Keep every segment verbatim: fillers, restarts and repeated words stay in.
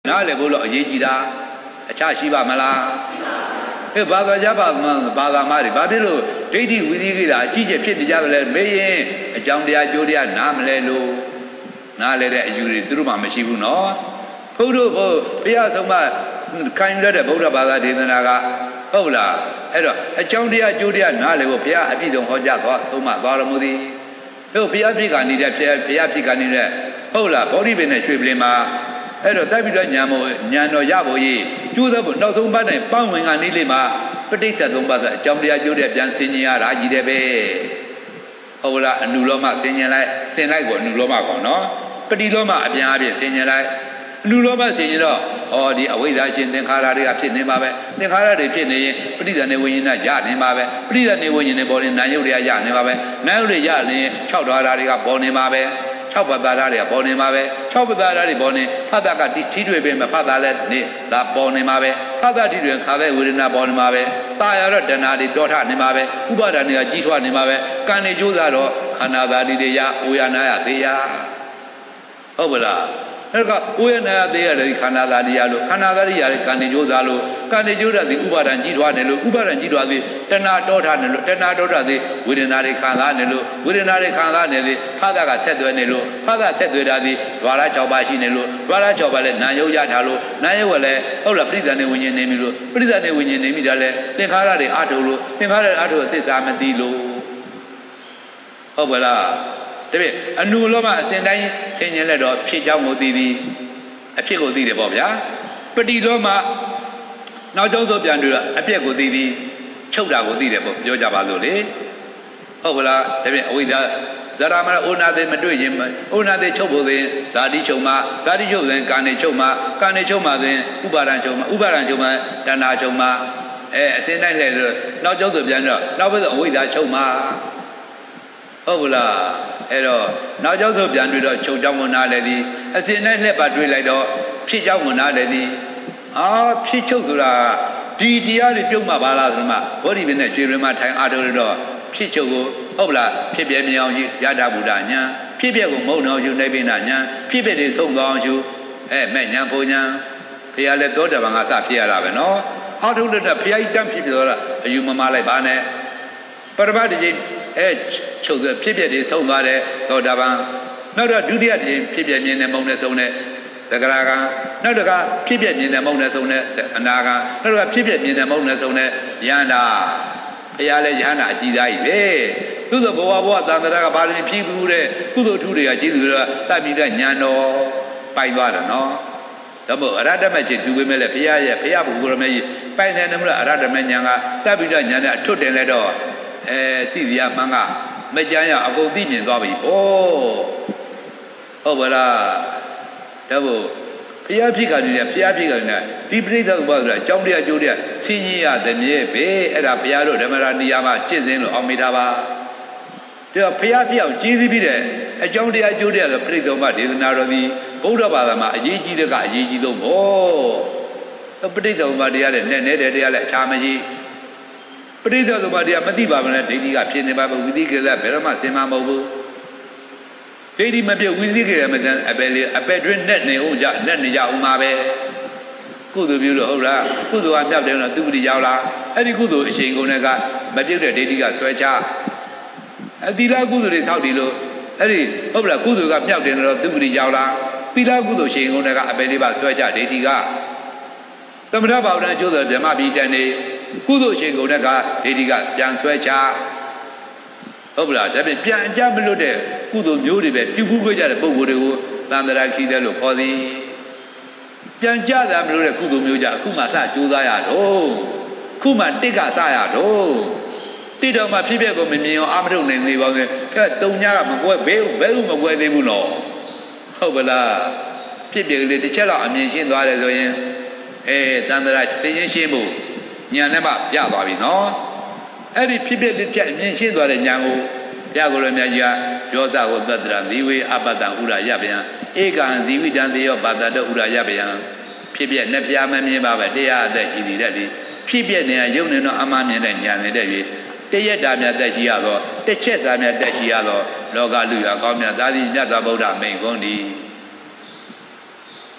နားလေဖို့လို့အရေးကြီးတာအခြားရှိပါမလားအဲဘာသာကြပါမှဘာသာမတွေဘာဖြစ်လို့ဒိဋ္ဌိဝိသိကိတာအကြီးကျယ်ဖြစ်နေကြတယ်လဲမေးရင်အကြောင်းတရားကျိုးတရားနားမလဲလို့နားလဲတဲ့အယူတွေသူတို့မှမရှိဘူးနော်ဘုရားဘုရားဆုံးမခိုင်းရတဲ့ဗုဒ္ဓဘာသာဒေသနာကဟုတ်လားအဲ့တော့အကြောင်းတရားကျိုးတရားနားလေဖို့ဘုရားအပြည့်စုံဟောကြားသွားဆုံးမသွားတော်မူသည်တို့ဘုရားဖြစ်ကနေတဲ့ဘုရားဖြစ်ကနေတဲ့ဟုတ်လားဗောဓိပင်နဲ့ရွှေပလင်မှာအဲ့တော့တိုက်ပြီးတော့ညာမို့ညာတော်ရဖို့ရေးကျိုးသောဖို့နောက်ဆုံးပတ်တိုင်းပန်းဝင်ကနေလေးမှာပဋိစ္စသုံးပါးဆိုအကြောင်းတရားကျိုးတဲ့ပြန်ဆင်ញင်ရတာကြီးတယ်ပဲဟုတ်လားအနုလောမဆင်ញင်လိုက်ဆင်လိုက်ကိုအနုလောမကောင်နော်ပฏิလောမအပြန်အပြည့်ဆင်ញင်လိုက်အနုလောမဆင်ញင်တော့ဩဒီအဝိဇ္ဇာရှင်သင်္ခါရတွေကဖြစ်နေမှာပဲသင်္ခါရတွေဖြစ်နေရင်ပဋိသန္ဓေဝိညာဉ်ရနေမှာပဲပဋိသန္ဓေဝိညာဉ်တွေပေါ်နေနာယုတ်တွေကရနေမှာပဲနာယုတ်တွေရနေ၆ဓာတ်တွေကပေါ်နေမှာပဲ၆ပတာတွေကပေါ်နေမှာပဲ၆ပတာတွေပေါ်နေဖတ်တာကတိထိတွေ့ပဲမဖတ်တာလည်းနေဒါပေါ်နေမှာပဲဖတ်တာထိတွေ့ခါတဲ့ဝေဒနာပေါ်နေမှာပဲတာရတော့တဏှာတွေတောထနေမှာပဲဥပါဒဏ်တွေကကြီးထွားနေမှာပဲကံတွေကျိုးစားတော့ခန္ဓာသာတိတွေရအိုရနာရသေးရဟုတ်ပါလားအဲ့ကအိုရနာရသေးရတယ်ခန္ဓာသာတိရလို့ခန္ဓာသာတိရတဲ့ကံတွေကျိုးစားလို့ကံတွေကျိုးတဲ့ဥပါဒဏ်ကြီးထွားနေလို့ဥပါဒဏ်ကြီးထွားသည်တဏှာတောထနေလို့တဏှာတောထသည်ဝေဒနာတွေခံစားနေလို့ဝေဒနာတွေခံစားနေသည်ဖတ်တာကဆက်သွဲနေလို့ဖတ်တာဆက်သွဲတာသည်ဓဝါရ၆ပါးရှိနေလို့ဓဝါရ၆ပါးလည်းနာယုတ်ရထားလို့နာယုတ်ကလည်းဟုတ်လားပဋိသန္ဓေဝိညာဉ်နေပြီလို့ပဋိသန္ဓေဝိညာဉ်နေပြီဒါလည်းသင်္ခါရတွေအထုတ်လို့သင်္ခါရတွေအထုတ်သစ္စာမသိလို့ဟုတ်ပါလားတပည့်အနုလောမအစဉ်တိုင်းဆင်ញင်လက်တော့ဖြစ်ကြောင်းကိုသိသည်အဖြစ်ကိုသိတယ်ပေါ့ဗျာပฏิလောမနောက်ကျောင်းဆိုပြန်တွေ့တော့အပြက်ကိုသိသည်ချုပ်တာကိုသိတယ်ပေါ့ပြောကြပါလို့လေဟုတ်ကလားဒါပြန်အဝိဇ္ဇာဇရာမရဩနာသေးမတွေ့ရင်ဩနာသေးချုပ်ဖို့ဆိုရင်ဓာတိချုပ်မှာဓာတိချုပ်ဆိုရင်ကာနေချုပ်မှာကာနေချုပ်မှာဆိုရင်ဥပါဒံချုပ်မှာဥပါဒံချုပ်မှာတဏှာချုပ်မှာအဲအစင်းတိုင်းလဲလို့နောက်ကျောင်းဆိုပြန်တော့နောက်ဘက်ဆိုအဝိဇ္ဇာချုပ်မှာဟုတ်ကလားအဲ့တော့နောက်ကျောင်းဆိုပြန်တွေ့တော့ချုပ်ကြောင်းကိုနားလဲသည်အစင်းတိုင်းလက်ပါတွေ့လိုက်တော့ဖြစ်ကြောင်းကိုနားလဲသည်အာဖြစ်ချုပ်ဆိုတာဒီတရားတွေပြုတ်မှပါလားဆိုမှဘောဓိပင်နဲ့ရွှေပင်မှာထိုင်အားထုတ်တော့ဖြစ်ချုပ်ကိုဟုတ်လားဖြစ်ပြမြောင်ကြီးရတာဗုဒ္ဓညာဖြစ်ပြကိုမုံတော်ယူနိုင်ပိနာညာဖြစ်ပြတွေဆုံးကောင်းယူအဲမဲ့ညာဘုံညာဖရာလည်းသောတာပန်ကစဖြစ်ရတာပဲနော်အားထုတ်တဲ့ဖရာကြီးတန်းဖြစ်ပြတော့အယူမမလိုက်ပါနဲ့ပရမတ္တကြီးအဲချုပ်ဖြစ်ပြတွေဆုံးသွားတယ်သောတာပန်နောက်တော့ဒုတိယတည်းဖြစ်ပြမြင်တဲ့မုံနဲ့ဆုံးတဲ့သက္ကရာကနောက်တကဖြစ်ပြမြင်တဲ့မုံနဲ့ဆုံးတဲ့အနာကနောက်တကဖြစ်ပြမြင်တဲ့မုံနဲ့ဆုံးတဲ့ယန္တာဘုရားလည်းယန္တာအကြီးသားကြီးပဲသူဆိုဘဝဘဝသံဃာကဘာလို့ဖြစ်ဘူးတဲ့ကုသိုလ်ထူးတွေကကျေးဇူးတွေကတတ်ပြီးတဲ့ညာတော်ပိုင်သွားတယ်နော်ဒါမို့အရဟတမေချင်းတူပေမဲ့လည်းဘုရားရဲ့ဘုရားဘုရားရမေကြီးပိုင်တယ်နမလားအရဟတမေညာကတတ်ပြီးတဲ့ညာနဲ့အထွတ်တင်လဲတော့အဲတိတိယမှန်ကမကြမ်းရအကုန်သိမြင်သွားပြီဩဟုတ်ပါလားဒါမို့ဘုရားဖြစ်ခါနေတယ်ဘုရားဖြစ်ခါနေဒီပြိဿဥပ္ပါဒ်ဆိုတာအကြောင်းတရားကျိုးတရားဆင်းရဲရသည်မြဲပဲအဲ့ဒါဘုရားတို့ဓမ္မရာနေရာမှာကျင့်စဉ်လို့အောင်မိတာပါဒါဘုရားပြောင်းကျေးဇူးပြီးတဲ့အကြောင်းတရားကျိုးတရားဆိုပြိဿဥပ္ပါဒ်ဒေသနာတော်ဒီဗုဒ္ဓဘာသာမှာအရေးကြီးတဲ့ကအရေးကြီးဆုံးပေါ့ပြိဿဥပ္ပါဒ်တရားနဲ့နဲ့တဲ့တရားလည်းအခြားမရှိပြိဿဥပ္ပါဒ်တရားမသိပါမနဲ့ဒိဋ္ဌိကဖြစ်နေပါဘူးဝိသိကိစ္စဘယ်တော့မှသင်မှာမဟုတ်ဘူးဒိဋ္ဌိမပြည့်ဝိသိကိစ္စမတန်အပယ်လေးအပယ်တွင်းနဲ့နေအောင်ကြနဲ့နေကြအောင်ပါပဲကုသိုလ်ပြုလို့ဟုတ်လားကုသိုလ်ကမြောက်တယ်တော့သူပတိရောက်လားအဲ့ဒီကုသိုလ်အချိန်ကုန်တဲ့ကမပြုတ်တဲ့ဒိဋ္ဌိကဆွဲချအသီလကုသိုလ်တွေထောက်တည်လို့အဲ့ဒီဟုတ်လားကုသိုလ်ကမြောက်တယ်တော့သူပတိရောက်လားသီလကုသိုလ်ချိန်ကုန်တဲ့ကအပယ်လေးပါဆွဲချဒိဋ္ဌိကသမထဘာဝနာကျိုးဆိုဗြဟ္မပိတန်နေကုသိုလ်ချိန်ကုန်တဲ့ကဒိဋ္ဌိကပြန်ဆွဲချဟုတ်လားဒါပြန်ပြန်အကြမလွတ်တဲ့ကုသိုလ်မျိုးတွေပဲပြုခုခွေးကြတဲ့ပုံကိုယ်တွေကိုသံဃာခိတဲ့လို့ခေါ်သည်ပြန်ကြတာမလို့တဲ့ကုသိုလ်မျိုးကြအခုမှစကြိုးစားရတော့ခုမှတစ်ကစရတော့တိတော်မှဖြစ်ဖြစ်ကိုမမြင်အောင်အာမထုတ်နိုင်သေးပါဘူးကဲတုံညာကမကွဲဘဲဘဲဥမကွဲသေးဘူးနော်ဟုတ်ပါလားဖြစ်ဖြစ်ကလေးတစ်ချက်တော့အမြင်ရှင်းသွားတယ်ဆိုရင်အဲသံဃာသိချင်းရှင်းဖို့ညာနဲ့မှပြသွားပြီနော်အဲ့ဒီဖြစ်ဖြစ်တစ်ချက်အမြင်ရှင်းသွားတဲ့ညာကိုဘုရားကိုယ်တော်မြတ်ကြီးကယောသဝတ္တရာဇီဝေအပတ္တံဥရယဗျံဧကံဇီဝိတံသေယောဘာတတောဥရယဗျံဖြစ်ပြနဲ့ဖျားမမြင်ပါပဲတရားအသက်ရှိနေတဲ့ဒီဖြစ်ပြနေရုပ်နေတော့အမှန်မြင်တဲ့ညာနေတဲ့ပြီတရက်တာမြတ်သက်ရှိရတော့တစ်ချက်သားမြတ်သက်ရှိရတော့လောကလူရကောင်းမြတ်သာသီမြတ်စွာဘုရားမိန်ကုန်သည်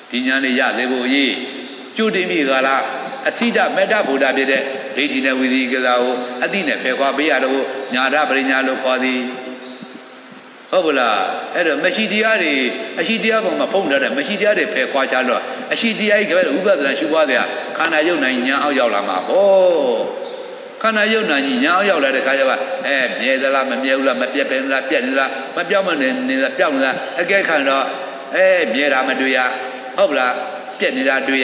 ဒီညာလေးရသေးဖို့ရေးကျုတင်ပြီကလားအစိဒမေတ္တာဗုဒ္ဓဖြစ်တဲ့ဒိဋ္ဌိနဲ့ဝိသိကိစ္စကိုအတိနဲ့ဖယ်ခွာပေးရတော့ညာရပရိညာလို့ခေါ်သည်ဟုတ်ဘူးလားအဲ့တော့မရှိတရားတွေအရှိတရားပေါ်မှာဖုံးထားတဲ့မရှိတရားတွေဖယ်ခွာချတော့အရှိတရားကြီးကဥပဒနာရှုပွားတဲ့ခန္ဓာယုတ်နိုင်ညာအောင်ရောက်လာမှာဟောခန္ဓာယုတ်နိုင်ညာအောင်ရောက်လာတဲ့ခါကျတော့အဲမြဲသလားမမြဲဘူးလားမပြတ်ပဲလားပြတ်နေလားမပြောင်းမနေနေလားပြောင်းနေလားအကဲခံတော့အဲမြဲတာမတွေ့ရဟုတ်လားပြတ်နေတာတွေ့ရ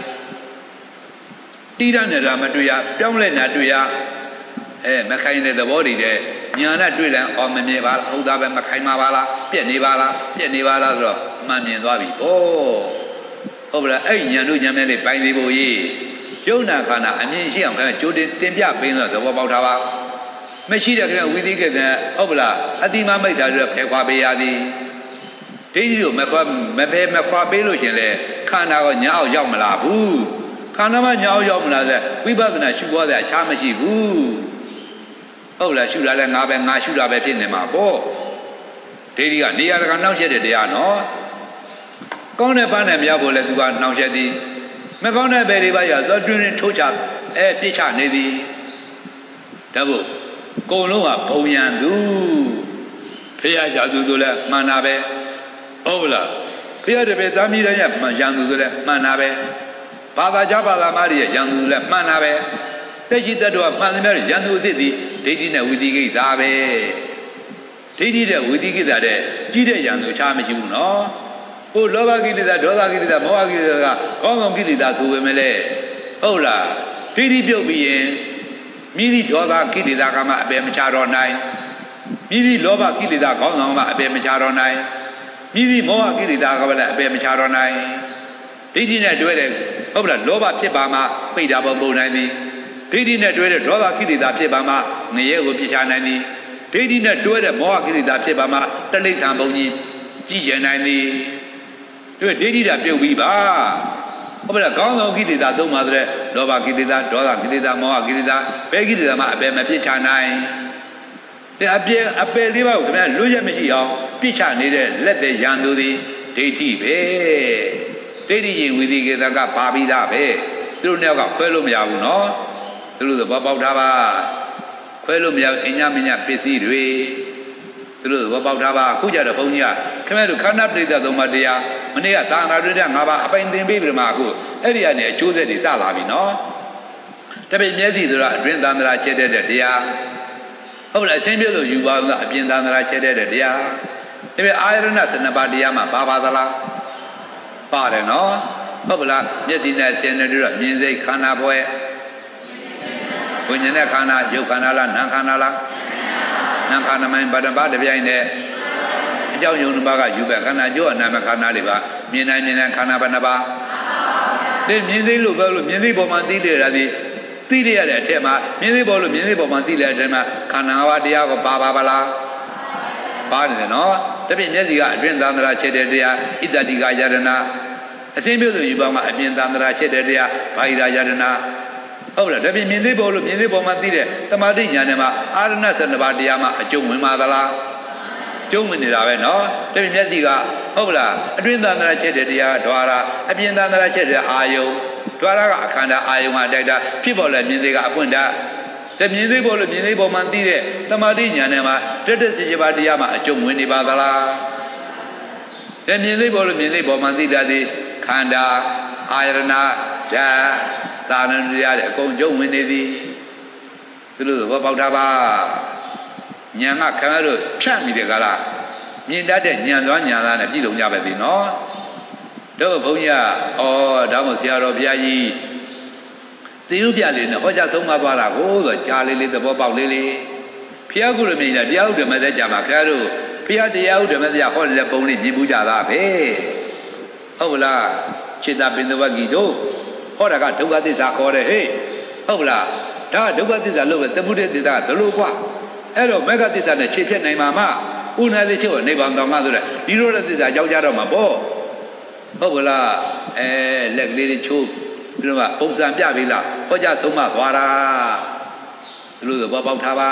တိရနေတာမတွေ့ရပြောင်းလဲနေတာတွေ့ရအဲမခိုင်တဲ့သဘောတွေတဲ့ညာနဲ့တွေ့လဲအော်မမြင်ပါလားဟုတ်သားပဲမခိုင်ပါလားပြက်နေပါလားပြက်နေပါလားဆိုတော့မှန်မြင်သွားပြီဩဟုတ်လားအဲ့ညာတို့ညာမဲလေးပိုင်းသေးဖို့ရေးယုံနာခန္ဓာအမြင်ရှိအောင်ခင်ဗျကြိုးတင်တင်ပြပေးတော့သဘောပေါက်တာပါမရှိတဲ့ခင်ဗျဝိသိကိတဲ့ဟုတ်လားအတိမမိတ်တာတွေဖယ်ခွာပေးရသည်ဒိဋ္ဌိတို့မခွာမဖယ်မခွာပေးလို့ရှင်လေခန္ဓာကညာအောင်ရောက်မလာဘူးခန္ဓာမညာအောင်ရောက်မလာတဲ့ဝိပဿနာရှုပွားတဲ့အခြားမရှိဘူးဟုတ်လားရှုတာလဲငါပဲငါရှုတာပဲဖြစ်နေမှာပေါ့ဒိဋ္ဌိကနေရာတကာနှောင့်ယှက်တဲ့တရားနော်ကောင်းတဲ့ပန်းနဲ့မရဖို့လဲသူကနှောင့်ယှက်သည်မကောင်းတဲ့ဘယ်တွေပါရသောတွင်တွင်ထိုးချအဲပြစ်ချနေသည်ဒါဘုကုံလုံးကဘုံရန်သူဖေရကြသူဆိုလဲမှန်တာပဲဟုတ်လားဖေရတဲ့ပဲသားမီးတိုင်းရမှန်ရန်သူဆိုလဲမှန်တာပဲဘာသာကြဘာသာမတွေရန်သူလဲမှန်တာပဲတက်ရှိတတ်တော့မှန်သမျှရန်သူအစ်စ်သည်ဒိဋ္ဌိနဲ့ဝိသိကိစ္စပဲဒိဋ္ဌိနဲ့ဝိသိကိစ္စတဲ့ကြီးတဲ့ရန်သူချားမရှိဘူးနော်ဟိုလောဘကိလေသာဒေါသကိလေသာမောဟကိလေသာကကောင်းကောင်းကိလေသာဆိုပေမဲ့လေဟုတ်လားဒိဋ္ဌိပြုတ်ပြီးရင်မြည်သည့်ဒေါသကိလေသာကမှအပယ်မချတော့နိုင်မြည်သည့်လောဘကိလေသာကောင်းကောင်းမှအပယ်မချတော့နိုင်မြည်သည့်မောဟကိလေသာကလည်းအပယ်မချတော့နိုင်ဒိဋ္ဌိနဲ့တွဲတဲ့ဟုတ်လားလောဘဖြစ်ပါမှပိတ်တာပုံပုံနိုင်သည်ဒိဋ္ဌိနဲ့တွဲတဲ့ဒေါသကိလေသာဖြစ်ပါမှငရဲကိုပြစ်ချနိုင်သည်ဒိဋ္ဌိနဲ့တွဲတဲ့မောဟကိလေသာဖြစ်ပါမှတလိ္ဆံဘုံကြီးကြည်ကျင်နိုင်သည်တွေ့ဒိဋ္ဌိတာပြုတ်ပြီးပါဟုတ်ပါလားကောင်းသောကိလေသာသုံးပါတဲ့လောဘကိလေသာဒေါသကိလေသာမောဟကိလေသာဘယ်ကိလေသာမှအပယ်မပြစ်ချနိုင်တဲ့အပယ်အပယ်လေးပါးကိုခင်ဗျာလွတ်ရမရှိအောင်ပြစ်ချနေတဲ့လက်တဲ့ရန်သူသည်ဒိဋ္ဌိပဲဒိဋ္ဌိရင်ဝိသိကိစ္စကပါပြီးသားပဲသူတို့နှစ်ယောက်ကခွဲလို့မရဘူးနော်သူတို့သဘောပေါက်ထားပါခွဲလို့မရအညမညပစ္စည်းတွေသူတို့သဘောပေါက်ထားပါအခုကြတော့ဘုန်းကြီးကခင်ဗျားတို့ခန္ဓာပရိသတ်သုံးပါးတရားမနေ့ကသာနာတွေ့တဲ့ငါးပါးအပိုင်သင်ပေးပြီးမှအခုအဲ့ဒီကနေအကျိုးဆက်တွေစလာပြီနော်တပိတ်မျက်စိဆိုတာအတွင်းသန္တရာချက်တဲ့တရားဟုတ်လားအချင်းပြည့်စုံယူပါလို့အပြင်သန္တရာချက်တဲ့တရားတပိတ်အာရဏသနပါတရားမှာပါပါသလားပါတယ်နော်ဟုတ်ပလားမျက်စိနဲ့ဆင်းနေတော့မြင်စိတ်ခန္ဓာပွဲဝိညာဉ်နဲ့ခန္ဓာရုပ်ခန္ဓာလားနာမ်ခန္ဓာလားနာမ်ခန္ဓာမှန်ဗဒဘာတပြိုင်နဲ့အကြောင်းယုံတစ်ပါးကယူပဲခန္ဓာကျိုးအနာမခန္ဓာတွေပါမြင်နိုင်မြင်နိုင်ခန္ဓာဘယ်နှပါဒီမြင်သိလို့ပဲလို့မြင်သိပေါ်မှာသိတယ်ရာဒီသိရတဲ့အထက်မှာမြင်သိပေါ်လို့မြင်သိပေါ်မှာသိတဲ့အထက်မှာခန္ဓာဘာတရားကိုပါပါပါလားပါတယ်နော်တပြည့်မျက်စိကအတွင်းသန္တရာချက်တဲ့တရားဣတတိကယရဏအသိပြုစုယူပါမှာအပြင်သန္တရာချက်တဲ့တရားဘာဟိရယရဏဟုတ်လားတပြည့်မြင်သိပေါ်လို့မြင်သိပေါ်မှာသိတဲ့တမာတိညာနဲ့မှာအာရဏဆန္ဒပါတရားမှာအကျုံးဝင်ပါသလားကျုံးဝင်နေတာပဲနော်တပြည့်မျက်စိကဟုတ်လားအတွင်းသန္တရာချက်တဲ့တရားဓွာရအပြင်သန္တရာချက်တဲ့အာယုံဓွာရကအခန္ဓာအာယုံမှာတိုက်တာဖြစ်ပေါ်လဲမြင်သိကအပွင့်တာတမြင်သိပေါ်လို့မြင်သိပေါ်မှသိတဲ့တမာတိညာနဲ့မှာတတ္တစေချပါတရားမှာအကျုံးဝင်နေပါသလားတမြင်သိပေါ်လို့မြင်သိပေါ်မှသိတာဒီခန္ဓာအာယရဏဓာတ်သာရဏတရားတွေအကုန်ကျုံးဝင်နေသည်သူတို့သဘောပေါက်တာပါဉာဏ်ကခင်ဗျားတို့ဖြတ်မိတယ်ကလားမြင်တတ်တဲ့ဉာဏ်သွားဉာဏ်သားနဲ့ပြည်လုံးကြပဲသည်နော်တို့ဘုန်းကြီးကဩဒါမှဆရာတော်ဘုရားကြီးသေဥပြလေးနဲ့ဟောကြားဆုံးမသွားတာကိုဆိုကြားလေးလေးသဘောပေါက်လေးလေးဖျားကုလိုမြင်တာတရားဥဒ္ဓမသက်ကြမှာခင်ဗျားတို့ဖျားတရားဥဒ္ဓမသက်ကြဟောတဲ့ပုံလေးမြင်ဘူးကြတာပဲဟုတ်လားခြေသာပင်သဝဂီတို့ဟောတာကဒုက္ခသစ္စာခေါ်တယ်ဟေ့ဟုတ်လားဒါဒုက္ခသစ္စာလို့ပဲသမုဒယသစ္စာသလိုကွာအဲ့တော့မေဃသစ္စာနဲ့ခြေဖြတ်နိုင်မှာမှဥနာသိချုပ်နိဗ္ဗာန်တော်မှာဆိုတဲ့ဒီလိုတဲ့သစ္စာရောက်ကြတော့မှာပေါ့ဟုတ်ကလားအဲလက်ကလေးတွေချိုးပြီးတော့ပုံစံပြပေးလားဟောကြားဆုံးမသွားတာဒီလိုသဘောပေါက်ထားပါ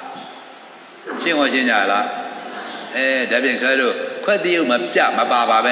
ရှင်းဟောရှင်းကြလားအဲဒါဖြင့်ခါတို့ခွက်တရုပ်မပြမပါပါပဲနဲ့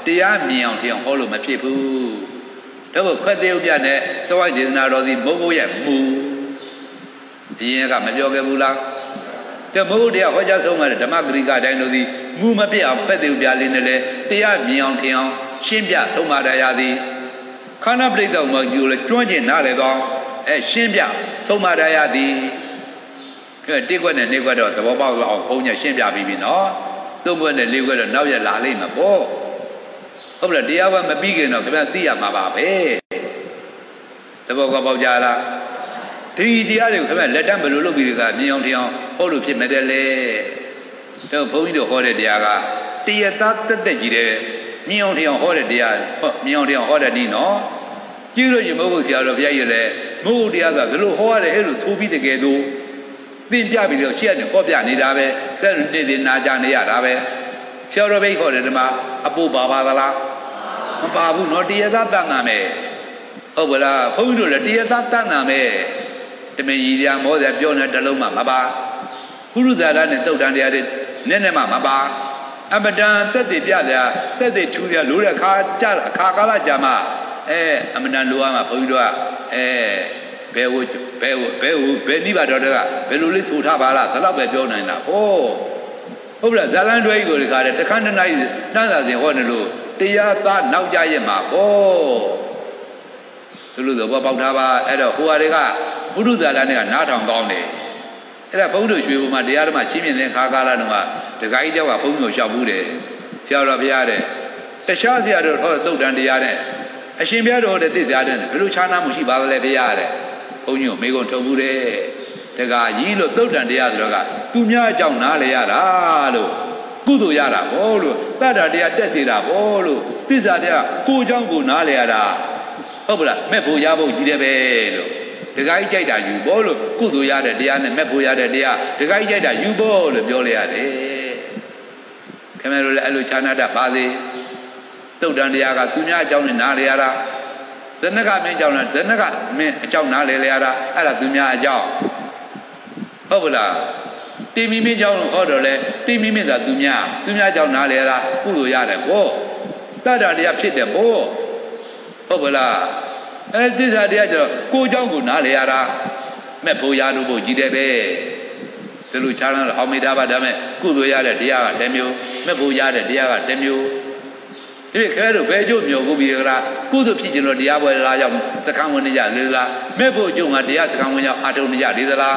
တရားမြင်အောင်ထင်အောင်ဟောလို့မဖြစ်ဘူးတော့ခွက်သေးဥပြနဲ့သဝိုက်ဒေသနာတော်စီမဟုတ်ဘူးရဲ့မူဒီရင်ကမပြောခဲ့ဘူးလားတမဟုတ်တရားဟောကြားဆုံးမှာဓမ္မဂရိကတိုင်းတို့သည်မူမပြတ်အောင်ခွက်သေးဥပြလေးနဲ့လေတရားမြင်အောင်ထင်အောင်ရှင်းပြဆုံးမတရားသည်ခန္ဓာပရိသေမှာယူလေကျွမ်းကျင်နားလေတော့အဲရှင်းပြဆုံးမတရားသည်ကဲတိကွက်နဲ့နေကွက်တော့သဘောပေါက်အောင်ဘုန်းကြီးရှင်းပြပြီးပြီနော်သုံးကွက်နဲ့လေးကွက်တော့နောက်ရလာလိမ့်မှာပေါ့ဟုတ်လားတရားကမပြီးခင်တော့ခင်ဗျာသိရမှာပါပဲသဘောကပေါက်ကြလားဒီတရားတွေကိုခင်ဗျာလက်တန်းဘယ်လိုလုပ်ပြီးကမြင်အောင်ထင်အောင်ဟောလို့ဖြစ်မဲ့တယ်လေတော့ဘုန်းကြီးတို့ဟောတဲ့တရားကတရားသားတက်တက်ကြီးတယ်မြင်အောင်ထင်အောင်ဟောတဲ့တရားဟောမြင်အောင်ထင်အောင်ဟောတဲ့ဒီနော်ကြည့်လို့ရင်မဟုတ်ဆရာတော်ဘုရားကြီးလည်းမဟုတ်တရားကဘယ်လိုဟောရတယ်အဲ့လိုသိုးပြီးတကယ်တော့သင်ပြပြီးတော့ရှေ့ကနေဟောပြနေတာပဲတဲ့နေ့နေ့နာကြနေရတာပဲဆရာတော်ဘိတ်ခေါ်တယ်ဒီမှာအပို့ပါပါသလားမပါဘူးနော်တရားသားတန်တာမယ်ဟုတ်ပါလားဘုန်းကြီးတို့လည်းတရားသားတန်တာမယ်တမင်ကြီးတရားမောတယ်ပြောနေတလုံးမှမပါဘုရုဇာရနဲ့တုတ်တန်တရားတွေနည်းနည်းမှမပါအမတန်တက်တည်ပြတယ်တက်တည်ထူရလို့တဲ့အခါကြအခါကာလကြာမှအဲအမတန်လိုရမှာဘုန်းကြီးတို့ကအဲဘယ်ဟိုဘယ်ဟိုဘယ်ဟိုဘယ်နိဗ္ဗာန်တော်ကဘယ်လိုလေးဆိုထားပါလားဒါတော့ပဲပြောနိုင်တာဟောဟုတ်လားဇာလန်တွဲကြီးကိုဒီကားတဲ့တခန်းတနိုင်နှမ်းသာစဉ်ဟောနေလို့တရားသားနောက်ကြရဲ့မှာဟောသူလို့ဆိုပေါက်ထားပါအဲ့တော့ဟိုဟာတွေကဘုရုဇာလန်တွေကနားထောင်ကောင်းတယ်အဲ့ဒါဘုန်းတော်ရွှေဘုံမှာတရားဓမ္မချင်းမြင်တဲ့ခါကာလတုန်းကဒကာကြီးတောက်ကဘုန်းတော်လျှောက်ဘူးတယ်ဆရာတော်ဘုရားတဲ့တခြားဆရာတော်ဟောသုတ်တန်တရားတဲ့အရှင်ဘုရားတော်တဲ့သိစရာတဲ့ဘယ်လိုခြားနာမှုရှိပါလဲဘုရားတဲ့ဘုန်းကြီးကိုမေကုံထုတ်ဘူးတဲ့တကာကြီးလို့သုတ်တန်တရားဆိုတော့ကသူများအကြောင်းနားလေရတာလို့ကုသိုလ်ရတာဘောလို့တတ္တတရားတက်စေတာဘောလို့သစ္စာတရားကိုအကြောင်းကိုနားလေရတာဟုတ်ပါလားမဲ့ဖို့ရဖို့ကြီးတယ်ပဲလို့တကာကြီးကြိုက်တာယူဘောလို့ကုသိုလ်ရတဲ့တရားနဲ့မဲ့ဖို့ရတဲ့တရားတကာကြီးကြိုက်တာယူဘောလို့ပြောလေရတယ်ခင်ဗျားတို့လည်းအဲ့လိုခြားနာတတ်ပါစေသုတ်တန်တရားကသူများအကြောင်းနဲ့နားလေရတာဇနကမင်းအကြောင်းနဲ့ဇနကမင်းအကြောင်းနားလေလေရတာအဲ့ဒါသူများအကြောင်းဟုတ်ပါလားတိမိမင်းကြောင့်ဟောတော့လေတိမိမင်းသာသူများသူများကြောင့်နားလေတာကုလို့ရတယ်ဘောတတ္တတရားဖြစ်တယ်ဘောဟုတ်ပါလားအဲသစ္စာတရားကျတော့ကိုเจ้าကိုနားလေရတာမဲ့ဖို့ရလို့ဖို့ကြီးတယ်ပဲဒီလိုခြားလာအောင်မေတ္တာပါဒါမဲ့ကုသိုလ်ရတဲ့တရားကတစ်မျိုးမဲ့ဖို့ရတဲ့တရားကတစ်မျိုးဒီခဲတို့ဘယ်ကျုပ်မျိုးကိုပြီးကြလားကုသိုလ်ဖြစ်ခြင်းလို့တရားပွဲလာရောက်သက္ကံဝင်နေကြလေလားမဲ့ဖို့ကျုံကတရားသက္ကံဝင်ရောက်အာထုံနေကြလေသလား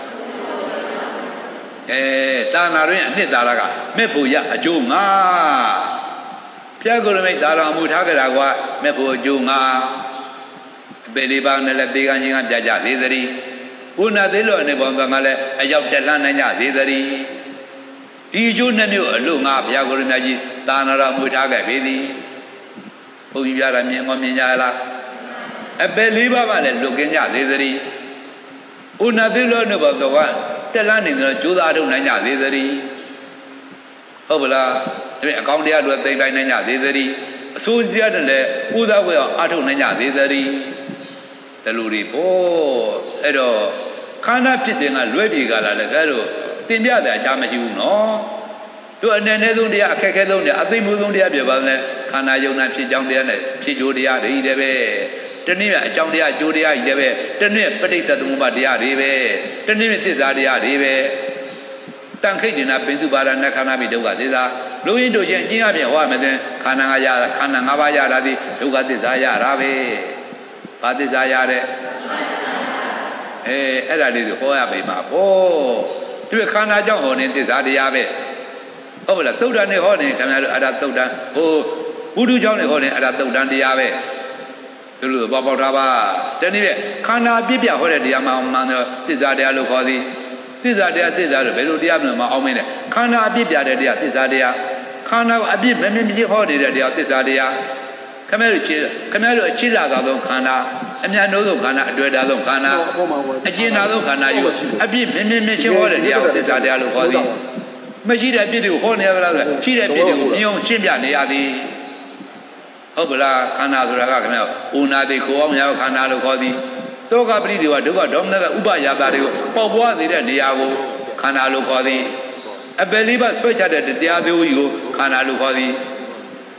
အဲတာနာတွင်အနှစ်သာရကမဲ့ဖို့ရအကျိုးငါဖျားကိုယ်မိတ်သာတော်မူထားကြတာကွာမဲ့ဖို့အကျိုးငါအပေလေးပါးနဲ့လည်းပေကံချင်းကပြကြသေးသတည်းဘုနာသေးလို့အနေပေါ်မှာလည်းအရောက်တက်လှမ်းနိုင်ကြသေးသတည်းဒီအကျိုးနှစ်မျိုးအလို့ငါဘုရားကိုယ်တော်မြတ်ကြီးသာနာတော်မူထားခဲ့ပေသည်ဘုန်းကြီးပြတာမြင်မမြင်ကြလားအပေလေးပါးမှလည်းလွတ်ကင်းကြသေးသတည်းဘုနာသေးလို့အနေပေါ်တော့တက်လှမ်းနေတယ်ကြိုးစားထုတ်နိုင်ကြသေးသတည်းဟုတ်ပါလားဒီအကောင့်တရားတွေသိမ့်တိုင်းနိုင်ကြသေးသတည်းအစိုးရတဲ့လည်းပူဇော်ဝဲအောင်အထုတ်နိုင်ကြသေးသတည်းတလူတွေပေါ့အဲ့တော့ခန္ဓာဖြစ်စဉ်ကလွဲပြေကြလာလေအဲ့တော့တင်ပြတဲ့အချားမရှိဘူးနော်တို့အနေနဲ့ဆုံးတရားအခက်ခဲဆုံးတရားအသိမှုဆုံးတရားပြပါလဲခန္ဓာယုံနာဖြစ်ကြောင်းတရားနဲ့ဖြစ်ကြိုးတရားတွေကြီးတယ်ပဲတနည်းအကြောင်းတရားကြိုးတရားကြီးတယ်ပဲတနည်းပဋိစ္စသမုပ္ပါတရားတွေပဲတနည်းသစ္စာတရားတွေပဲတန်ခိတ်နေတာပိစုပါဒနာခန္ဓာပိဒုက္ခသစ္စာလူရင်းတို့ချင်းအချင်းအပြည့်ဟောမယ်တဲ့ခန္ဓာကရခန္ဓာ၅ပါးရတာဒီဒုက္ခသစ္စာရတာပဲဘာသစ္စာရတဲ့အဲအဲ့ဒါလေးကိုဟောရပြီမှာပေါ့ဒီခန္ဓာကြောင့်ဟောနေသစ္စာတရားပဲဟုတ်ပါလားသုတ်တန်နဲ့ဟောနေခင်ဗျားတို့အဲ့ဒါသုတ်တန်ဟိုဘုဒ္ဓကြောင့်နဲ့ဟောနေအဲ့ဒါသုတ်တန်တရားပဲသူတို့ပေါပေါထားပါတနည်းခန္ဓာပြည့်ပြဟောတဲ့တရားမှမှန်တော့သစ္စာတရားလို့ခေါ်သည်သစ္စာတရားသစ္စာလို့ဘယ်လိုတရားမှမအောင်မင်းနဲ့ခန္ဓာအပြည့်ပြတဲ့တရားသစ္စာတရားခန္ဓာအပြည့်မမြင်မြင်ဟောနေတဲ့တရားသစ္စာတရားခမဲတို့ချစ်ခမဲတို့အချစ်လာသောခန္ဓာအမြတ်နိုးသောခန္ဓာအတွေ့တာသောခန္ဓာအကျဉ်းနာသောခန္ဓာယူအပြည့်မြင်မြင်မြင်ချင်းဟောတဲ့တရားသစ္စာတရားလို့ခေါ်သည်မရှိတဲ့အပြည့်တွေကိုဟောနေရပါလားရှိတဲ့အပြည့်တွေကိုမြင်အောင်ရှင်းပြနေရသည်ဟုတ်ပါလားခန္ဓာဆိုတာကခင်ဗျာဥနာတိကိုအောင်ရခန္ဓာလို့ခေါ်သည်တောကပရိဒီဝဒုက္ခဒေါမနကဥပယာတာတွေကိုပေါက်ပွားနေတဲ့နေရာကိုခန္ဓာလို့ခေါ်သည်အပယ်လေးပါဆွဲချတဲ့တရားသေးကြီးကိုခန္ဓာလို့ခေါ်သည်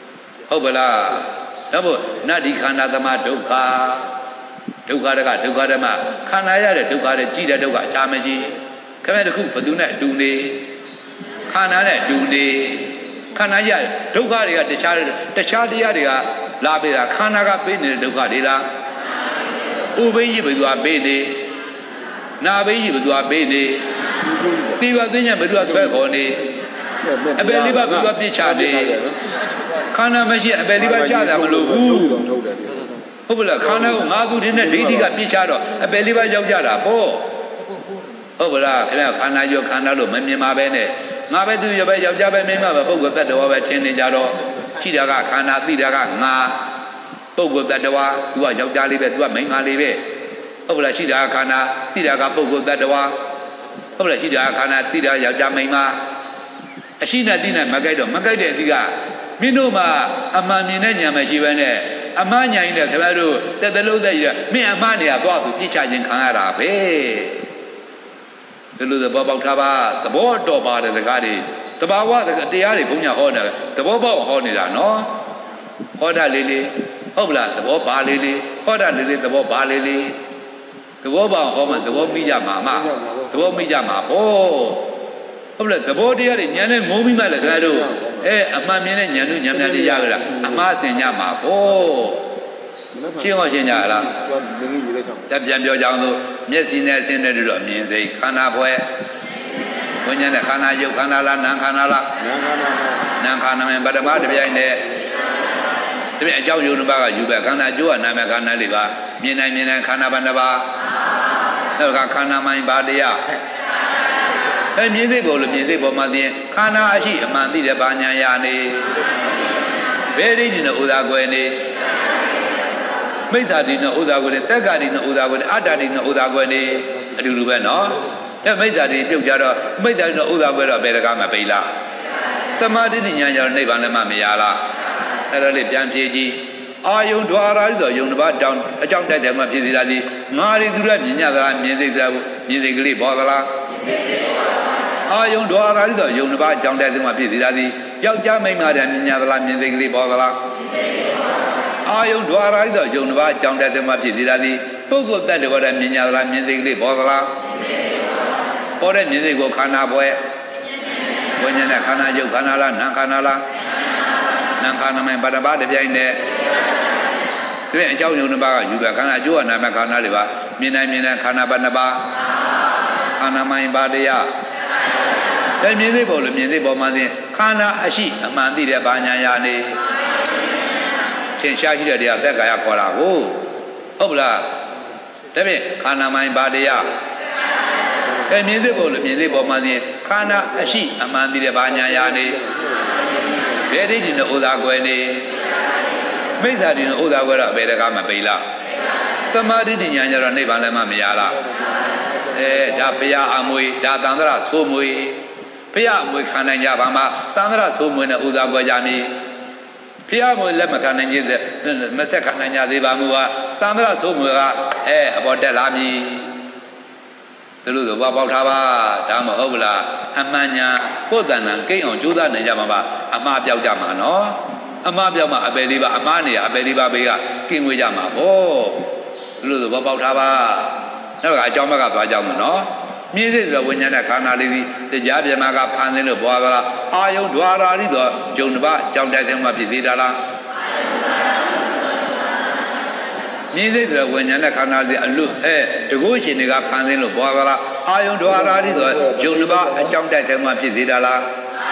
ဟုတ်ပါလားဒါမို့နတ္တိခန္ဓာသမဒုက္ခဒုက္ခတကဒုက္ခဓမ္မခန္ဓာရတဲ့ဒုက္ခတဲ့ကြည်တဲ့ဒုက္ခအချာမရှိခမဲ့တခုဘသူနဲ့အတူနေခန္ဓာနဲ့အတူနေခန္ဓာရဒုက္ခတွေကတခြားတခြားတရားတွေကလာပေးတာခန္ဓာကပေးနေတဲ့ဒုက္ခတွေလားဥပိ္ပယဘယ်သူကပေးနေနာပိ္ပယဘယ်သူကပေးနေတိဝသိဉ္ဇဘယ်သူကဆွဲခေါ်နေအပယ်လေးပါးဘယ်သူကပြစ်ချနေခန္ဓာမရှိအပယ်လေးပါးချတာမလို့ဘူးဟုတ်ပါလားခန္ဓာကိုငါးခုတည်းနဲ့ဒိဋ္ဌိကပြစ်ချတော့အပယ်လေးပါးရောက်ကြတာပေါ့ဟုတ်ပါလားခင်ဗျာခန္ဓာရောခန္ဓာလို့မမြင်ပါပဲနဲ့ငါပဲသူရပဲယောက်ျားပဲမိန်းမပဲပုဂ္ဂိုလ်တ attva ပဲထင်နေကြတော့ရှိတာကခန္ဓာသိတာကငါပုဂ္ဂိုလ်တ attva သူကယောက်ျားလေးပဲသူကမိန်းမလေးပဲဟုတ်ပါလားရှိတာကခန္ဓာသိတာကပုဂ္ဂိုလ်တ attva ဟုတ်ပါလားရှိတာကခန္ဓာသိတာယောက်ျားမိန်းမအရှိနဲ့သိနဲ့မကြိုက်တော့မကြိုက်တဲ့အသီးကမင်းတို့မှာအမှန်မြင်တဲ့ဉာဏ်မရှိဘဲနဲ့အမှားညာရင်လည်းခင်ဗျားတို့တက်တလုံးသက်ရမင်းအမှားနေရသွားသူပြစ်ချခြင်းခံရတာပဲဒီလိုသဘောပေါက်ထားပါသဘောတော်ပါတယ်တကားတွေတဘာဝတရားတွေဘုန်းကြီးဟောတယ်သဘောပေါက်ဟောနေတာနော်ဟောတာလေးလေးဟုတ်လားသဘောပါလေးလေးဟောတာလေးလေးသဘောပါလေးလေးသဘောပေါက်ဟောမှသဘောမိကြမှာမသဘောမိကြမှာပေါ့ဟုတ်လားသဘောတရားတွေဉာဏ်နဲ့ငုံပြီးမှလည်းခင်ဗျားတို့အဲအမှန်မြင်တဲ့ဉာဏ်တို့ဉာဏ်များလေးရကြတာအမှားသင်ကြမှာပေါ့ရှင်းဟောရှင်းကြလားတက်ပြန်ပြောကြအောင်လို့မျက်စိနဲ့အစင်းနဲ့တို့အမြင်စိတ်ခန္ဓာဖွဲဝိညာဉ်နဲ့ခန္ဓာယုတ်ခန္ဓာလားနာမ်ခန္ဓာလားနာမ်ခန္ဓာနာမ်ခန္ဓာမယ်ပထမတစ်ပြိုင်နဲ့ဒီပြအကြောင်းယုံတစ်ပါးကယူပဲခန္ဓာကျိုးကနာမ်ခန္ဓာလေးပါမြင်နိုင်မြင်နိုင်ခန္ဓာဘယ်နှပါနောက်ကခန္ဓာမိုင်းပါတရားအဲမြင်စိတ်ပေါ်လို့မြင်စိတ်ပေါ်မှာသိရင်ခန္ဓာအရှိအမှန်သိတဲ့ဘာညာယာနေဘယ်ဒီနဲ့ဥသာကွယ်နေမိစ္ဆာတိနဲ့ဥသာကွယ်နေတက္ကတိနဲ့ဥသာကွယ်နေအတ္တတိနဲ့ဥသာကွယ်နေအတူတူပဲနော်အဲမိစ္ဆာတိပြုတ်ကြတော့မိစ္ဆာတိနဲ့ဥသာကွယ်တော့ဘယ်တကားမှပိလားသမာဓိဉာဏ်ကြတော့နိဗ္ဗာန်လည်းမမရလားအဲ့ဒါလေးပြန်ဖြေကြည့်အာယုံဓွာရာဆိုယုံတစ်ပါးတောင်းအကြောင်းတက်တယ်မှဖြစ်စီတာဒီငါရီသူရမြင်ရသလားမြင်စိတ်သလားမြင်စိတ်ကလေးပေါ်သလားအာယုံဓွာရာဆိုယုံတစ်ပါးအကြောင်းတက်တယ်မှဖြစ်စီတာဒီယောက်ျားမိန်းမတဲ့မြင်ရသလားမြင်စိတ်ကလေးပေါ်သလားအာယုံဓွာရာဆိုယုံတစ်ပါးအကြောင်းတက်တယ်မှဖြစ်စီတာဒီပုဂ္ဂိုလ်တ attva တဲ့မြင်ရသလားမြင်စိတ်ကလေးပေါ်သလားပေါ်တဲ့မြင်စိတ်ကိုခန္ဓာပွဲဝိညာဉ်နဲ့ခန္ဓာယုတ်ခန္ဓာလားနာမ်ခန္ဓာလားနာမ်ခန္ဓာမှာပထမတစ်ပြိုင်နဲ့ဒီအကြောင်းယုံတစ်ပါးကယူပဲခန္ဓာကျိုးကနာမ်ခန္ဓာလေးပါမြင်နိုင်မြင်နိုင်ခန္ဓာပါနှစ်ပါးခန္ဓာမိုင်းပါတရားဒါမြင်စိတ်ပေါ်လို့မြင်စိတ်ပေါ်မှာသိခန္ဓာအရှိအမှန်သိတဲ့ဘာညာယာနေသင်ရှားရှိတဲ့တရားသက်ကာယခေါ်တာကိုဟုတ်ပလားဒါဖြင့်ခန္ဓာမိုင်းပါတရားဒါမြင်စိတ်ပေါ်လို့မြင်စိတ်ပေါ်မှာသိခန္ဓာအရှိအမှန်သိတဲ့ဘာညာယာနေဘယ်ဒိဋ္ဌိနဲ့ဥသာကွယ်နေမိစ္ဆာတိနဲ့ဥသာကွယ်တော့ဘယ်တကားမှပိလားသမာဓိဉာဏ်ကြတော့နိဗ္ဗာန်လည်းမမရလားအဲဒါဘုရားအမွေဒါသံဃာသိုးမွေဘုရားအမွေခံနိုင်ကြပါမှာသံဃာသိုးမွေနဲ့ဥသာကွယ်ကြမည်ဘုရားအမွေလက်မခံနိုင်ခြင်းမဆက်ခံနိုင်ကြသေးပါမူဟာသံဃာသိုးမွေကအဲအပေါ်တက်လာမည်ဒီလိုဆိုပေါက်ထားပါဒါမဟုတ်ဘူးလားအမှန်ညာကိုယ်တဏ္ဍာကိန်းအောင်ကြိုးစားနိုင်ကြမှာပါအမှားပြောက်ကြမှာနော်အမှားပြောက်မှာအပယ်လေးပါအမှားနေရအပယ်လေးပါဘေးကကင်းဝေးကြမှာဗောဒီလိုဆိုပေါက်ထားပါနောက်ကအကြောင်းဘက်ကသွားကြမှာနော်မြင်စိတ်ဆိုဝိညာဉ်နဲ့ခန္ဓာလေးသည်တရားပြမကဖန်ဆင်းလို့ဘွားကလားအာယုံဓွာရာလိတော့ယုံတစ်ပါးအကြောင်းတိုက်တဲ့မှာဖြစ်သေးတာလားမြင်စိတ်ဆိုဝိညာဉ်နဲ့ခန္ဓာလေးအလွတ်အဲတကုရှင်တွေကဖန်ဆင်းလို့ဘွားကလားအာယုံဓွာရာလိတော့ယုံတစ်ပါးအကြောင်းတိုက်တဲ့မှာဖြစ်သေးတာလား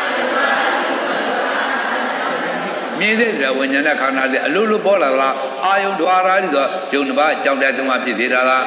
မြင်စိတ်ဆိုဝိညာဉ်နဲ့ခန္ဓာလေးအလွတ်လွတ်ပေါ်လာလားအာယုံဓွာရာလိတော့ယုံတစ်ပါးအကြောင်းတိုက်တဲ့မှာဖြစ်သေးတာလား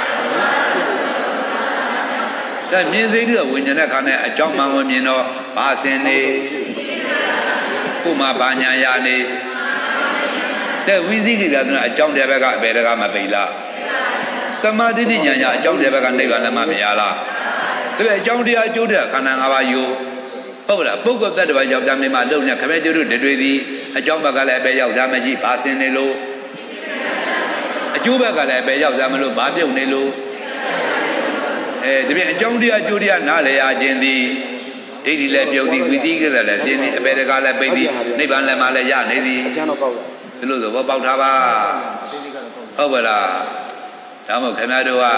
ဒါမြင်စိတ်ကဝိညာဉ်နဲ့ခန္ဓာအကြောင်းမှမမြင်တော့ဘာစင်နေခုမှဘာညာရနေတဲ့ဝိသိကိကအကြောင်းတဲ့ဘက်ကအဘယ်တကားမပိလားသမာဓိဉာဏ်ရအကြောင်းတဲ့ဘက်ကနိဗ္ဗာန်လည်းမမရလားဒါပေမဲ့အကြောင်းတရားအကျိုးတဲ့ခန္ဓာ၅ပါးယူဟုတ်လားပုဂ္ဂိုလ်တ attva ယောက်ျားမင်းမလုံနေခမဲကျိုးတို့တွေ့သည်အကြောင်းဘက်ကလည်းပဲယောက်ျားမရှိဘာစင်နေလို့အကျိုးဘက်ကလည်းပဲယောက်ျားမလို့ဘာပြုတ်နေလို့အဲဒီပြင်အကြောင်းတရားအကျိုးတရားနားလည်ရခြင်းသည်ဒိဋ္ဌိလည်းပြုတ်သည်ဝိသိကိစ္စလည်းပြင်းသည်အပေတကားလည်းပိတ်သည်နိဗ္ဗာန်လည်းမလည်းရနေသည်အကျဉ်းတော့ပေါက်တယ်ဒီလိုဆိုဘောပေါက်ထားပါဟုတ်ပါလားဒါမှမဟုတ်ခင်ဗျားတို့က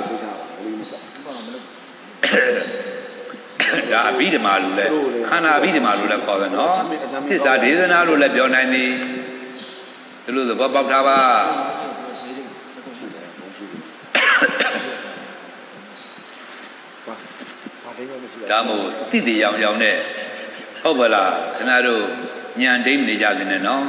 ဒါအဘိဓမ္မာလို့လဲခန္ဓာအဘိဓမ္မာလို့လဲခေါ်တယ်နော်သစ္စာဒေသနာလို့လဲပြောနိုင်သည်ဒီလိုဆိုဘောပေါက်ထားပါဒါမို့တိတိရောင်ရောင်နဲ့ဟုတ်ပါလားခင်ဗျားတို့ညံတိမ့်နေကြတယ်နော်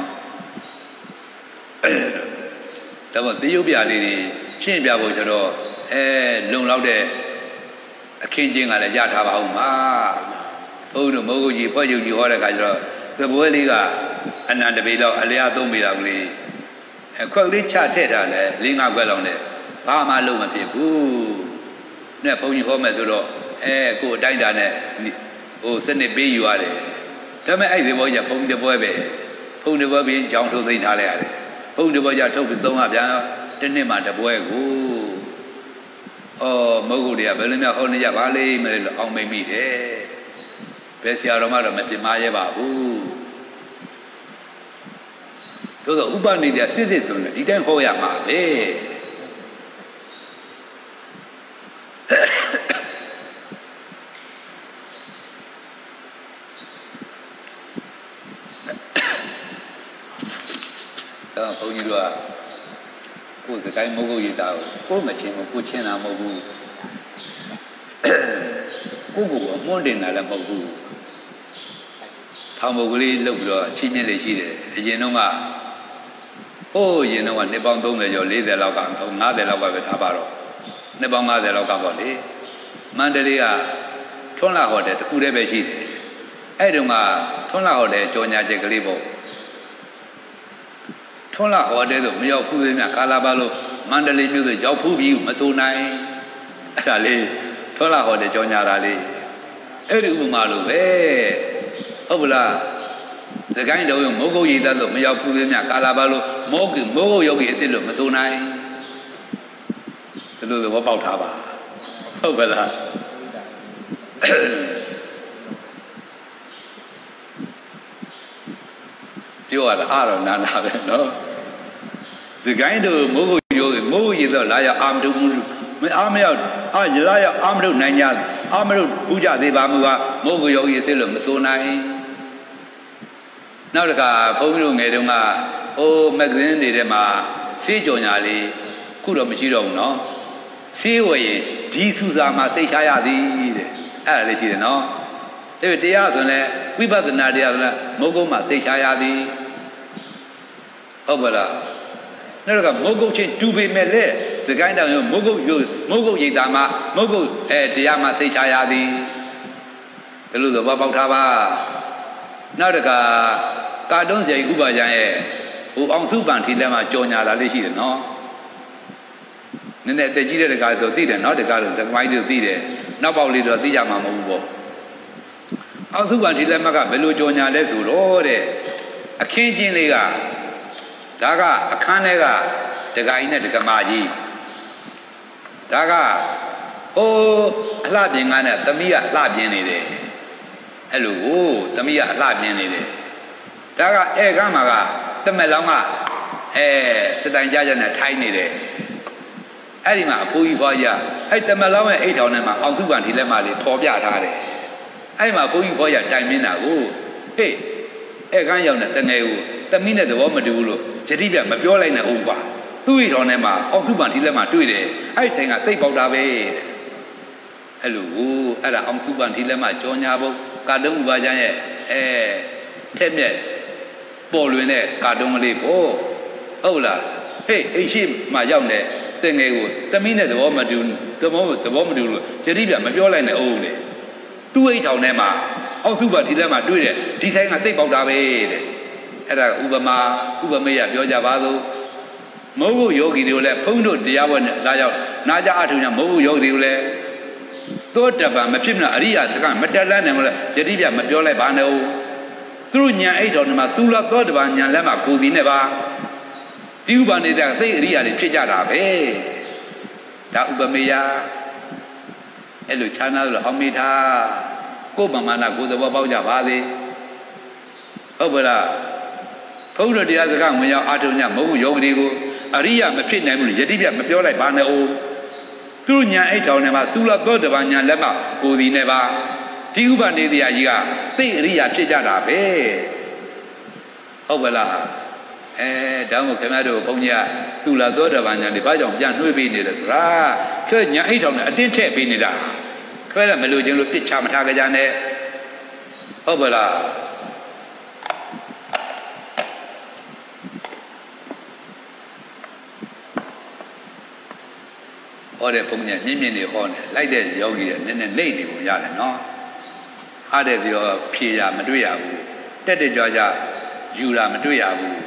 ဒါမို့သေယုတ်ပြလေးတွေရှင်းပြဖို့ကျတော့အဲလုံလောက်တဲ့အခင်းချင်းကလည်းရထားပါဦးမှာဘုန်းတို့မိုးကုတ်ကြီးဖွဲ့ချုပ်ကြီးဟောတဲ့ခါကျတော့သဘွဲလေးကအနန္တပေလောက်အလျားသုံးပေလောက်ကလေးအခွက်လေးချထည့်ထားတယ်လေးငါးခွက်လောက်နဲ့ဘာမှလုံးမဖြစ်ဘူးနဲ့ဘုန်းကြီးဟောမယ်ဆိုတော့အဲကိုအတိုင်းတာနဲ့ဟိုစနစ်ပေးယူရတယ်ဒါပေမဲ့အဲ့ဒီဘောကြီးကဘုန်းကြီးတပွဲပဲဘုန်းတပွဲပြီးကြောင်းထုတ်သိမ်းထားလိုက်ရတယ်ဘုန်းတပွဲကြီးထုတ်ပြီးသုံးရပြန်တစ်နှစ်မှတပွဲကိုအော်မဟုတ်ဘူးတရားဘယ်လိုများဟောနေကြပါလိမ့်မယ်လို့အောင်မိတ်မိတယ်ဘယ်ဆရာတော်မှတော့မပြမရဲပါဘူးသို့သောဥပနိဒေစစ်စစ်ဆိုရင်ဒီတိုင်းဟောရမှာပဲဒါဘုန်းကြီးတို့ကကိုယ်စကိုင်းမဟုတ်ဘူးရတာကိုမချင်းကိုချင်းတာမဟုတ်ဘူးကိုကိုအမွန်းတင်တာလည်းမဟုတ်ဘူးထောင်ပုတ်ကလေးလှုပ်ပြီးတော့အချင်းချင်းလေးရှိတယ်အရင်တော့ကဟိုးရင်တော့ကနှစ်ပေါင်းသုံးဆယ်ကျော်လေးဆယ်လောက်ကငါးဆယ်လောက်ကပဲထားပါတော့နှစ်ပေါင်းငါးဆယ်လောက်ကပေါ့လေမန္တလေးကထွန်းလာဟိုတယ်တခုတည်းပဲရှိတယ်အဲ့တုန်းကထွန်းလာဟိုတယ်ကြော်ညာချက်ကလေးပေါ့ထွန်းလာဟောတဲ့ဆိုမရောက်ဘူးသေးများကာလာပါလို့မန္တလေးမြို့ဆိုရောက်ဖူးပြီးမဆိုနိုင်အဲ့ဒါလေးထွန်းလာဟောတဲ့ကြောညာတာလေးအဲ့ဒီဥပမာလိုပဲဟုတ်ပလားသခိုင်းတော်ရုံမိုးကုတ်ရည်သားလို့မရောက်ဘူးသေးများကာလာပါလို့မိုးကမိုးကုတ်ယောဂီအစ်စ်လို့မဆိုနိုင်ဒီလိုသဘောပေါက်ထားပါဟုတ်ပလားပြောရတာအားတော့နာနာပဲနော်ဒီကိုင်းတို့မိုးကိုရိုးမိုးရည်တော့လာရအာမထုတ်ဘူးမအားမရောက်အာလာရအာမထုတ်နိုင်ကြအာမထုတ်ဘူးကြသေးပါမူကမိုးကိုရိုးရည်သေးလို့မဆိုနိုင်နောက်တစ်ခါဘုန်းကြီးတို့ငယ်တုန်းကဟိုမဂ္ဂဇင်းတွေထဲမှာဆေးကြော်ညာလေးခုတော့မရှိတော့ဘူးနော်ဆေးဝယ်ရင်ဒီစူစာမှာသိချရသည်တဲ့အဲ့ဒါလေးရှိတယ်နော်ဒါပေမဲ့တရားဆိုရင်ဝိပဿနာတရားဆိုရင်မုတ်ကုတ်မှာသိချရသည်ဟုတ်ပါလားနောက်တော့မုတ်ကုတ်ချင်းတူပေမဲ့လေသကိုင်းတောင်ရောမုတ်ကုတ်ရိုးမုတ်ကုတ်ရိပ်သာမှာမုတ်ကုတ်အဲတရားမှာသိချရသည်ဒီလိုဆိုပေါက်ထားပါနောက်တခါကာတွန်းဆရာကြီးဥပါကျန်ရဲ့ဟိုအောင်စုပန်ထီလက်မှာကြော်ညာလာလေးရှိတယ်နော်နည်းနည်းအသက်ကြီးတဲ့တကားဆိုသိတယ်နော်တကားလို့တမိုင်းတို့သိတယ်နောက်ပေါက်လေးတော့သိကြမှာမဟုတ်ဘူးပေါ့အောင်စုပန်ထီလက်မကဘယ်လိုကြော်ညာလဲဆိုတော့တဲ့အခင်းချင်းလေးကဒါကအခန်းထဲကတကာကြီးနဲ့တကမာကြီးဒါကဟိုအလှပြင်ကနဲ့သမီးကအလှပြင်နေတယ်အဲ့လိုကိုသမီးကအလှပြင်နေတယ်ဒါကဧကမှာကတမက်လောင်းကအဲစတိုင်ကြကြနဲ့ထိုင်းနေတယ်အဲ့ဒီမှာအဖိုးကြီးဖွားကြီးအဲ့တမက်လောင်းရဲ့အိတ်ထောင်ထဲမှာအောင်စုပန်ထီလက်မလေးပေါ်ပြထားတယ်အဲ့ဒီမှာအဖိုးကြီးဖွားကြီးတိုင်မင်းတာကိုဟေးဧကရောက်တဲ့တငယ်ကိုသမီးနဲ့သဘောမတူဘူးလို့ယတိပြမပြောလိုက်နဲ့ဦးကွာသူ့အိတ်ထောင်ထဲမှာအောင်စုပန်ထီလက်မတွေ့တယ်အဲ့ဆိုင်ကသိပ်ပေါက်တာပဲအဲ့လိုကိုအဲ့ဒါအောင်စုပန်ထီလက်မကြောညာဖို့ကာတုံးဥပါကျန်ရဲ့အဲထက်မြက်ပေါ်လွင်တဲ့ကာတုံးကလေးပေါ့ဟုတ်လားဟေးအိတ်ရှိမှရောက်တဲ့တငယ်ကိုသမီးနဲ့သဘောမတူသဘောသဘောမတူလို့ယတိပြမပြောလိုက်နဲ့ဦးလေသူ့အိတ်ထောင်ထဲမှာအောင်စုပန်ထီလက်မတွေ့တယ်ဒီဆိုင်ကသိပ်ပေါက်တာပဲတဲ့အဲ့ဒါဥပမာဥပမေယပြောကြပါစို့မဟုတ်ဘူးယောဂီတွေကိုလည်းဘုန်းတို့တရားပွဲနဲ့လာရောက်နာကြအထုံညာမဟုတ်ဘူးယောဂီတွေကိုလည်းသောတပန်မဖြစ်မလားအရိယာစကားမတက်လန်းနိုင်ဘူးလားယတိပြမပြောလိုက်ပါနဲ့ဦးသူတို့ညာအိတ်တော်မှာသူလာသောတပန်ညာလက်မှာကိုယ်စီနဲ့ပါဒီဥပနေတဲ့သိအရိယာတွေဖြစ်ကြတာပဲဒါဥပမေယအဲ့လိုခြားနာလို့အောင်မိထားကိုမမနာကိုသဘောပေါက်ကြပါသေးဟုတ်ပါလားဘုရားတရားစကားဝင်ရောက်အားထုတ်ညမဟုတ်ယောဂီကိုအရိယာမဖြစ်နိုင်ဘူးယတိပြမပြောလိုက်ပါနဲ့အိုးသူညာအိတ်ထောင်ထဲမှာသုလသောတပညာလက်မကိုဒီနဲ့ပါဒီဥပနေတရားကြီးကသိအရိယာဖြစ်ကြတာပဲဟုတ်ပါလားအဲတောင်းကိုခင်ဗျားတို့ဘုန်းကြီးကသုလသောတပညာတွေဘာကြောင့်ပြန်နှွေးပေးနေလဲဆိုတာခဲညာအိတ်ထောင်နဲ့အတင်းထည့်ပေးနေတာခဲရမလို့ချင်းလို့ပြစ်ချမထားကြနဲ့ဟုတ်ပါလားဟောတဲ့ဘုန်းကြီးမြင့်မြင့်နေဟောနေလိုက်တဲ့ယောဂီတွေနည်းနည်းနှိမ့်နေပုံရတယ်နော်အားတဲ့ပြောဖြေရမတွေ့ရဘူးတက်တက်ကြွကြယူတာမတွေ့ရဘူး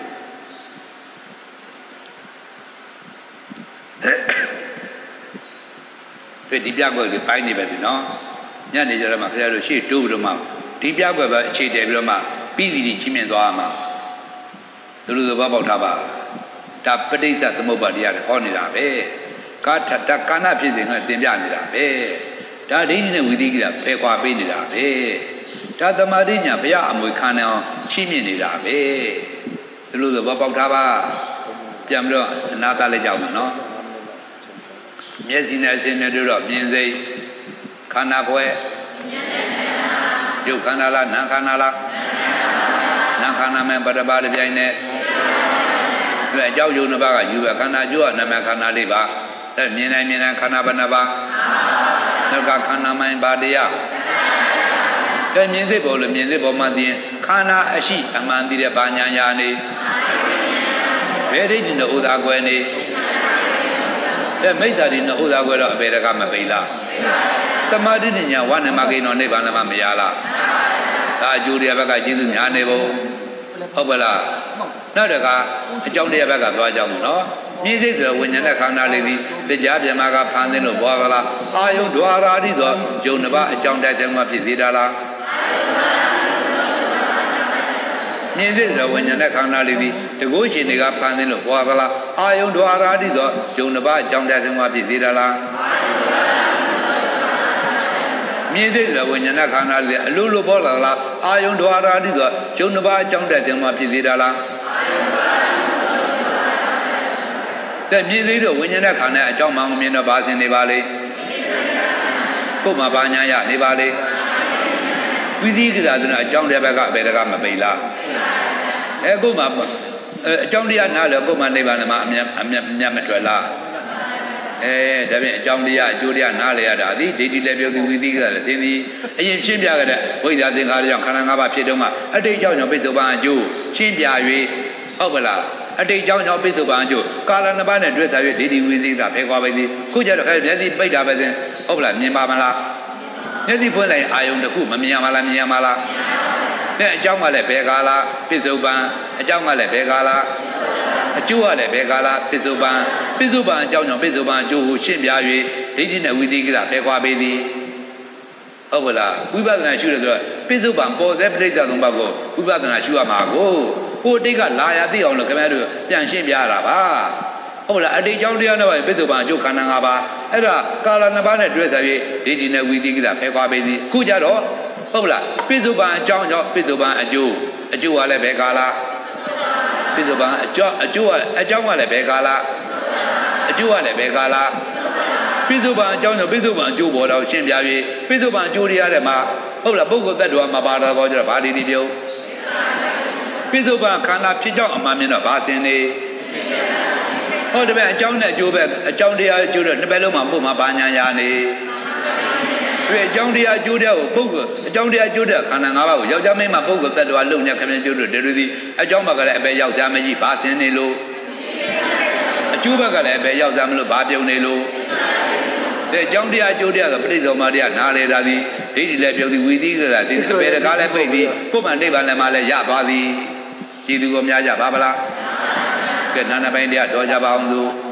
ဒီပြကွက်ကိုပိုင်းနေပဲဒီနော်ညနေကြတော့မှခင်ဗျားတို့ရှေ့တိုးပြီးတော့မှဒီပြကွက်ပဲအခြေတည်ပြီးတော့မှပြီးစီစီချင်းမြင်သွားမှာသူတို့သဘောပေါက်ထားပါဒါပဋိစ္စသမုပ္ပါဒတရားတွေဟောနေတာပဲကာထတကာဏဖြစ်စဉ်ကတင်ပြနေတာပဲဒါဒိဋ္ဌိနဲ့ဝိသိကိတာဖယ်ခွာပေးနေတာပဲဒါသမာဓိညာဘုရားအမွေခံအောင်ချိမြင့်နေတာပဲသူတို့သဘောပေါက်ထားပါပြန်ပြီးတော့အနာကလည်းကြောက်မှာနော်မျက်စိနဲ့အစင်းနဲ့တို့တော့မြင်စိတ်ခန္ဓာပွဲရုပ်ခန္ဓာလားနာမ်ခန္ဓာလားနာမ်ခန္ဓာမဲ့ပရပါတပြိုင်နဲ့အဲအကြောက်ယုံနှစ်ပါးကယူပဲခန္ဓာကျိုးကနာမခန္ဓာလေးပါအဲမြင်နိုင်မြင်နိုင်ခန္ဓာဘယ်နှပါနောက်ကခန္ဓာမိုင်းပါတရားအဲမြင်စိတ်ပေါ်လို့မြင်စိတ်ပေါ်မှသိရင်ခန္ဓာအရှိအမှန်သိတဲ့ဘာညာညာနေဘယ်ဒိဋ္ဌိနဲ့ဥဒါကွယ်နေအဲမိစ္ဆာဒီနဲ့ဥဒါကွယ်တော့အပေတကမပိလားသမာဓိဉာဏ်ဝါနမကိန်းတော်နိဗ္ဗာန်မှာမရလားဒါအကျိုးတရားဘက်ကကျေးဇူးများနေဖို့ဟုတ်ပါလားနောက်တကအကြောင်းတရားဘက်ကသွားကြအောင်နော်မြည်စိတ်ဆိုဝိညာဉ်နဲ့ခန္ဓာလေးသည်တရားပြမကဖန်သင်းလို့ဘွားကလားအာယုဒွါရာတိဆိုယုံတစ်ပါးအကြောင်းတိုက်တဲ့မှာဖြစ်သေးတာလားမြည်စိတ်ဆိုဝိညာဉ်နဲ့ခန္ဓာလေးသည်တကုရှင်တွေကဖန်သင်းလို့ဘွားကလားအာယုဒွါရာတိဆိုယုံတစ်ပါးအကြောင်းတိုက်တဲ့မှာဖြစ်သေးတာလားမြည်စိတ်ဆိုဝိညာဉ်နဲ့ခန္ဓာလေးအလိုလိုပေါ်လာလားအာယုဒွါရာတိဆိုယုံတစ်ပါးအကြောင်းတိုက်တဲ့မှာဖြစ်သေးတာလားတဲ့မြင်သေးတော့ဝိညာဉ်နဲ့ခန္ဓာအကြောင်းမှမမြင်တော့ဘာသင်နေပါလေကို့မှာဘာညာရနေပါလေဝိသိကိတာဆိုတော့အကြောင်းတဲ့ဘက်ကဘယ်တကမပိလားအဲကို့မှာအကြောင်းတရားနားလို့ကို့မှာနေပါနဲ့မှာအမြတ်အမြတ်မြတ်မထွက်လားအဲဒါပြင်အကြောင်းတရားအကျိုးတရားနားလေရတာဒီဒိဋ္ဌိလည်းပြောသူဝိသိကိတာလည်းသင်သည်အရင်ရှင်းပြခဲ့တဲ့ဝိဇ္ဇာသင်္ခါရကြောင့်ခန္ဓာ၅ပါးဖြစ်တော့မှအတိတ်ကြောင့်ကြောင့်ပိဿုပန်အကျိုးရှင်းပြ၍ဟုတ်ပါလားအတိတ်ကြောင့်ကြောင့်ပိဿုပန်အကျိုးကာလနှစ်ပါးနဲ့တွေ့စား၍ဒိဋ္ဌိဝိသိကိတာဖယ်ခွာပဲသည်ခုကျတော့ခဲမျက်စိပိတ်တာပဲသင်ဟုတ်လားမြင်ပါမလားမျက်စိဖွင့်လိုက်အာယုံတစ်ခုမမြင်ရမလားမြင်ရမလားတဲ့အကြောင်းကလည်းဘယ်ကာလပိဿုပန်အကြောင်းကလည်းဘယ်ကာလအကျိုးကလည်းဘယ်ကာလပိဿုပန်ပိဿုပန်အကြောင်းကြောင့်ပိဿုပန်အကျိုးကိုရှင်းပြ၍ဒိဋ္ဌိနဲ့ဝိသိကိတာဖယ်ခွာပဲသည်ဟုတ်ပါလားဝိပဿနာရှုရဆိုတော့ပိဿုပန်ပေါ်စေပဋိစ္စသုံးပါးကိုဝိပဿနာရှုရမှာကိုကိုတိတ်ကလာရသိအောင်လို့ခင်ဗျားတို့ပြန်ရှင်းပြရတာပါဟုတ်လားအတိတ်ကြောင့်တရားနဲ့ပိဿုပန်အကျိုးခန္ဓာ၅ပါးအဲ့ဒါကာလနှစ်ပါးနဲ့တွေ့စားပြီးဒိဋ္ဌိနဲ့ဝိသိကိတာဖယ်ခွာပေးသည်ခုကြတော့ဟုတ်လားပိဿုပန်အကြောင်းကြောင့်ပိဿုပန်အကျိုးအကျိုးကလည်းဘယ်ကာလပိဿုပန်အကျိုးအကျိုးကအကြောင်းကလည်းဘယ်ကာလအကျိုးကလည်းဘယ်ကာလပိဿုပန်အကြောင်းကြောင့်ပိဿုပန်အကျိုးပေါ်တော့ရှင်းပြပြီးပိဿုပန်အကျိုးတရားတွေမှာဟုတ်လားပုဂ္ဂိုလ်တ attva မှာပါတော့ကြတော့ဗာဒီဒီပြုံးပိဿုပန်ခန္ဓာဖြစ်ကြောင်းအမှန်မြင်တော့ဘာသင်နေဟုတ်တယ်ဗျအကြောင်းနဲ့အကျိုးပဲအကြောင်းတရားအကျိုးတော့နှစ်ဘက်လုံးမှာပုဂ္ဂမှာဘာညာညာနေဒီအကြောင်းတရားအကျိုးတရားကိုပုဂ္ဂအကြောင်းတရားအကျိုးတရားခန္ဓာ၅ပါးကိုယောက်ျားမင်းမှာပုဂ္ဂတ attva လုံနေခမင်းကျိုးတို့တွေသည်အကြောင်းဘက်ကလည်းအပဲယောက်ျားမကြီးဘာသင်နေလို့အကျိုးဘက်ကလည်းအပဲယောက်ျားမလို့ဘာပြုံနေလို့တဲ့အကြောင်းတရားအကျိုးတရားဆိုပဋိသမ္မာတရားနားလေတာသည်ဒိဋ္ဌိလည်းပြုံသည်ဝိသိကိတာဒီအပဲတကားလည်းပိတ်သည်ကိုယ်မှနိဗ္ဗာန်လည်းမှလည်းရသွားသည်ကြည်သူကိုများကြပါဗလားကဲနာနာပိုင်းတရားတော်ကြပါအောင်သူ